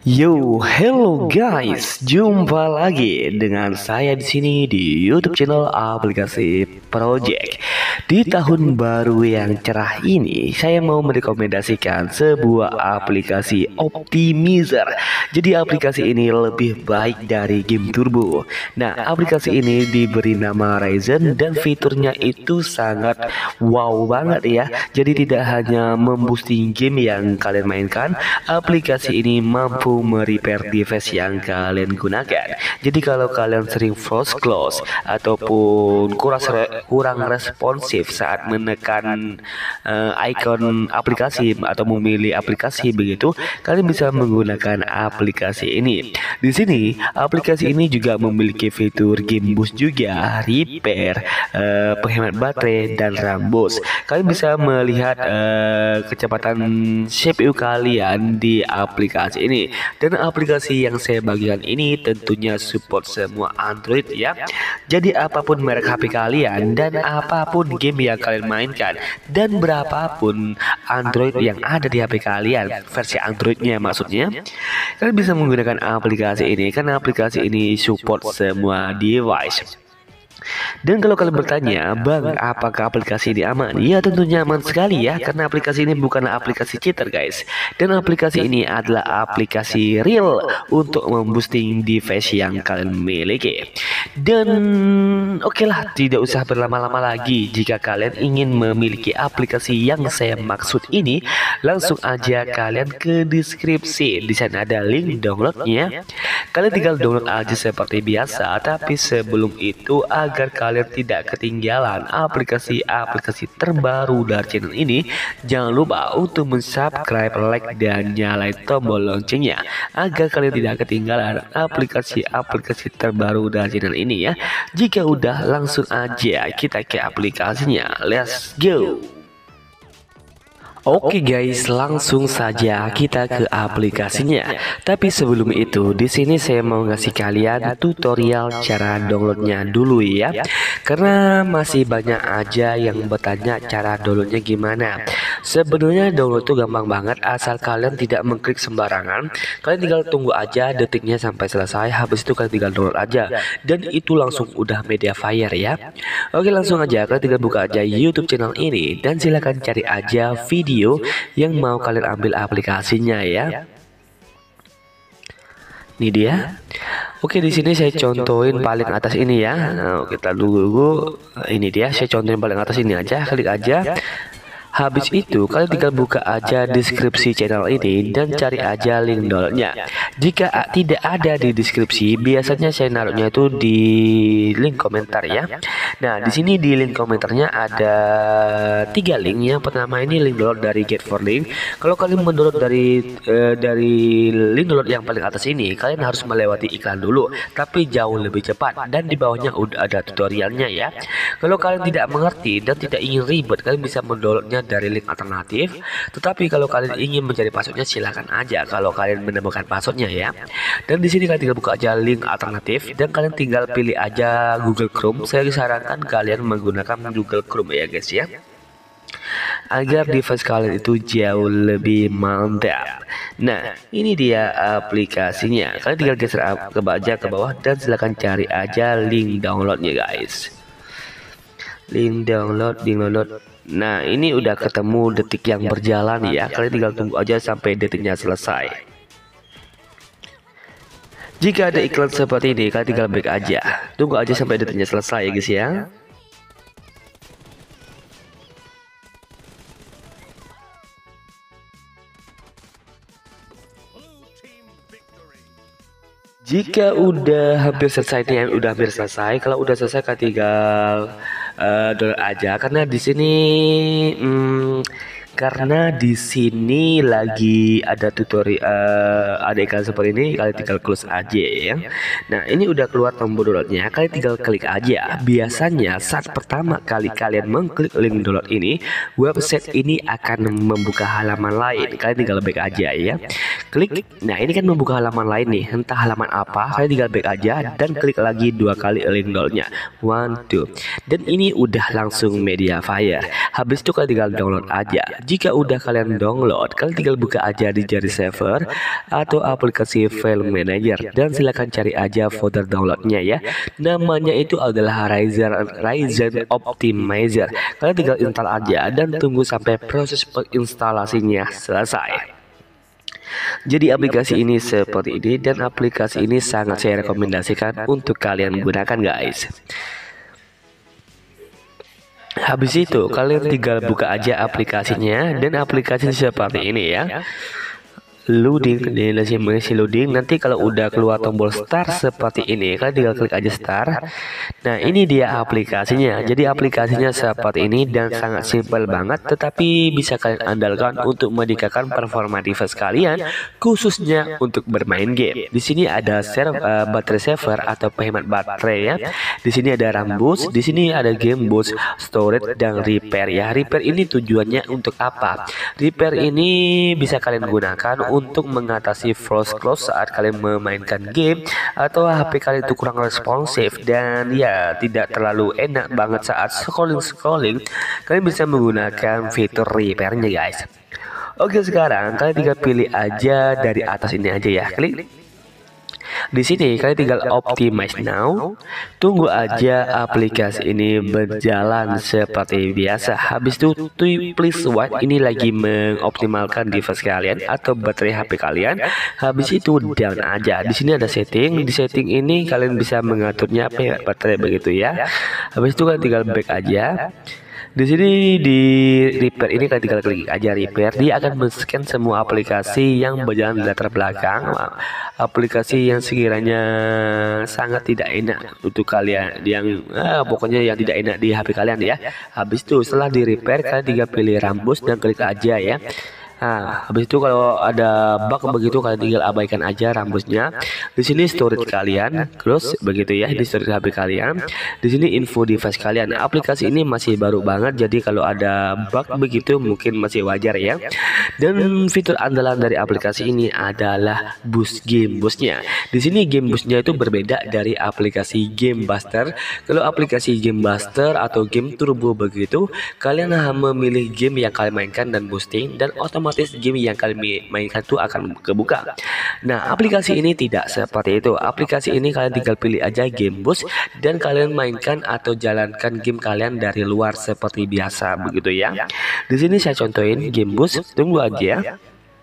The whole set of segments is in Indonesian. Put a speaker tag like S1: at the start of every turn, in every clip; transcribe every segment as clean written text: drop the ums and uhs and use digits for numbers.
S1: Yo, hello guys, jumpa lagi dengan saya di sini di YouTube channel aplikasi Project. Di tahun baru yang cerah ini, saya mau merekomendasikan sebuah aplikasi optimizer. Jadi aplikasi ini lebih baik dari game turbo. Nah, aplikasi ini diberi nama Ryzen dan fiturnya itu sangat wow banget ya. Jadi tidak hanya memboosting game yang kalian mainkan, aplikasi ini mampu merepair device yang kalian gunakan. Jadi kalau kalian sering frost close ataupun kurang responsif saat menekan icon aplikasi atau memilih aplikasi begitu, kalian bisa menggunakan aplikasi ini. Di sini aplikasi ini juga memiliki fitur game boost juga, repair, penghemat baterai dan RAM boost. Kalian bisa melihat kecepatan CPU kalian di aplikasi ini. Dan aplikasi yang saya bagikan ini tentunya support semua Android ya. Jadi apapun merek HP kalian dan apapun game yang kalian mainkan dan berapapun Android yang ada di HP kalian, versi Androidnya maksudnya, kalian bisa menggunakan aplikasi ini karena aplikasi ini support semua device. Dan kalau kalian bertanya, Bang, apakah aplikasi ini aman? Ya, tentunya aman sekali ya, karena aplikasi ini bukanlah aplikasi cheater guys. Dan aplikasi ini adalah aplikasi real untuk memboosting device yang kalian miliki. Dan oke lah, tidak usah berlama-lama lagi. Jika kalian ingin memiliki aplikasi yang saya maksud ini, langsung aja kalian ke deskripsi. Di sana ada link downloadnya. Kalian tinggal download aja seperti biasa, tapi sebelum itu agar kalian tidak ketinggalan aplikasi-aplikasi terbaru dari channel ini, jangan lupa untuk subscribe, like, dan nyalain tombol loncengnya agar kalian tidak ketinggalan aplikasi-aplikasi terbaru dari channel ini ya. Jika udah, langsung aja kita ke aplikasinya. Let's go. Oke guys, langsung saja kita ke aplikasinya. Tapi sebelum itu, di sini saya mau ngasih kalian tutorial cara downloadnya dulu ya. Karena masih banyak aja yang bertanya cara downloadnya gimana. Sebenarnya download itu gampang banget, asal kalian tidak mengklik sembarangan. Kalian tinggal tunggu aja detiknya sampai selesai. Habis itu kalian tinggal download aja, dan itu langsung udah Mediafire ya. Oke, langsung aja kalian tinggal buka aja YouTube channel ini dan silahkan cari aja video yang mau kalian ambil aplikasinya ya. Ini dia. Oke, di sini saya contohin paling atas ini ya. Nah, kita dulu ini dia, saya contohin paling atas ini aja, klik aja. Habis itu kalian tinggal buka aja deskripsi channel ini dan cari aja link downloadnya. Jika tidak ada di deskripsi, biasanya saya naruhnya itu di link komentar ya. Nah, di sini di link komentarnya ada 3 link. Yang pertama ini link download dari Get4Link. Kalau kalian mendownload dari link download yang paling atas ini, kalian harus melewati iklan dulu, tapi jauh lebih cepat. Dan di bawahnya udah ada tutorialnya ya. Kalau kalian tidak mengerti dan tidak ingin ribet, kalian bisa mendownloadnya dari link alternatif. Tetapi kalau kalian ingin mencari passwordnya, silahkan aja kalau kalian menemukan passwordnya ya. Dan di sini kalian tinggal buka aja link alternatif dan kalian tinggal pilih aja Google Chrome. Saya sarankan kalian menggunakan Google Chrome ya guys ya, agar device kalian itu jauh lebih mantap. Nah, ini dia aplikasinya. Kalian tinggal geser ke bawah dan silahkan cari aja link downloadnya guys. Link download. Nah, ini udah ketemu detik yang berjalan ya. Kalian tinggal tunggu aja sampai detiknya selesai. Jika ada iklan seperti ini, kalian tinggal back aja. Tunggu aja sampai detiknya selesai ya guys ya. Jika udah hampir selesai nih, udah hampir selesai. Kalau udah selesai, kalian tinggal download aja. Karena di sini lagi ada tutorial, ada iklan seperti ini, kalian tinggal close aja ya. Nah, ini udah keluar tombol downloadnya, kalian tinggal klik aja. Biasanya saat pertama kali kalian mengklik link download ini, website ini akan membuka halaman lain. Kalian tinggal back aja ya. Klik. Nah, ini kan membuka halaman lain nih, entah halaman apa. Kalian tinggal back aja dan klik lagi 2 kali link downloadnya. 1, 2. Dan ini udah langsung Mediafire. Habis itu kalian tinggal download aja. jika udah kalian download, kalian tinggal buka aja di jari saver atau aplikasi file manager dan silakan cari aja folder downloadnya ya. Namanya itu adalah Ryzen Optimizer. Kalian tinggal install aja dan tunggu sampai proses penginstalasinya selesai. Jadi aplikasi ini seperti ini dan aplikasi ini sangat saya rekomendasikan untuk kalian gunakan guys. Habis itu kalian tinggal buka aja aplikasinya dan aplikasinya seperti ini ya. Loading, masih loading. Nanti kalau udah keluar tombol start seperti ini, kalian tinggal klik aja start. Nah, ini dia aplikasinya. Jadi aplikasinya seperti ini dan sangat simpel banget, tetapi bisa kalian andalkan untuk meningkatkan performa device kalian, khususnya untuk bermain game. Di sini ada baterai saver atau penghemat baterai ya. Di sini ada RAM boost, di sini ada game boost, storage dan repair ya. Repair ini tujuannya untuk apa? Repair ini bisa kalian gunakan untuk mengatasi false close saat kalian memainkan game atau HP kalian itu kurang responsif dan ya tidak terlalu enak banget saat scrolling. Kalian bisa menggunakan fitur repairnya guys. Oke, sekarang kalian tinggal pilih aja dari atas ini aja ya, klik. Di sini kalian tinggal optimize now. Tunggu aja aplikasi ini berjalan seperti biasa. Habis itu please wait, ini lagi mengoptimalkan device kalian atau baterai HP kalian. Habis itu down aja. Di sini ada setting. Di setting ini kalian bisa mengaturnya apa ya, baterai begitu ya. Habis itu kalian tinggal back aja. Di sini di repair ini kalian tinggal klik aja repair, dia akan men-scan semua aplikasi yang berjalan di latar belakang, aplikasi yang sekiranya sangat tidak enak untuk kalian, yang pokoknya yang tidak enak di HP kalian ya. Habis itu setelah di repair kalian tinggal pilih RAM boost dan klik aja ya. Nah, habis itu kalau ada bug begitu kalian tinggal abaikan aja rambusnya. Di sini storage kalian, terus begitu ya, di storage HP kalian. Di sini info device kalian. Aplikasi ini masih baru banget, jadi kalau ada bug begitu mungkin masih wajar ya. Dan fitur andalan dari aplikasi ini adalah boost game boostnya. Di sini game boostnya itu berbeda dari aplikasi Game Buster. Kalau aplikasi Game Buster atau Game Turbo begitu, kalian memilih game yang kalian mainkan dan boosting dan otomatis game yang kalian mainkan itu akan kebuka. Nah, aplikasi ini tidak seperti itu. Aplikasi ini kalian tinggal pilih aja game boost dan kalian mainkan atau jalankan game kalian dari luar seperti biasa begitu ya. Di sini saya contohin game boost. Tunggu aja.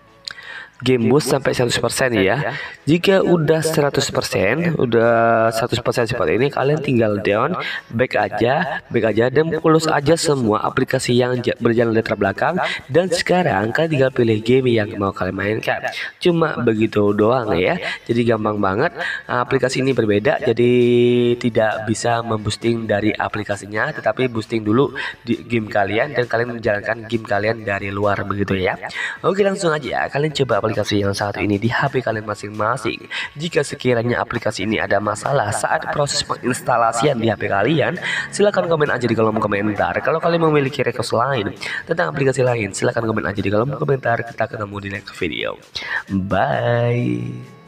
S1: Game boost sampai 100% ya. Jika udah 100%, seperti ini, kalian tinggal down, back aja dan close aja semua aplikasi yang berjalan di latar belakang. Dan sekarang kalian tinggal pilih game yang mau kalian mainkan. Cuma begitu doang ya. Jadi gampang banget. Aplikasi ini berbeda, jadi tidak bisa memboosting dari aplikasinya, tetapi boosting dulu di game kalian dan kalian menjalankan game kalian dari luar begitu ya. Oke, langsung aja kalian coba aplikasi yang satu ini di HP kalian masing-masing. Jika sekiranya aplikasi ini ada masalah saat proses penginstalasian di HP kalian, silahkan komen aja di kolom komentar. Kalau kalian memiliki request lain tentang aplikasi lain, silahkan komen aja di kolom komentar. Kita ketemu di next video. Bye.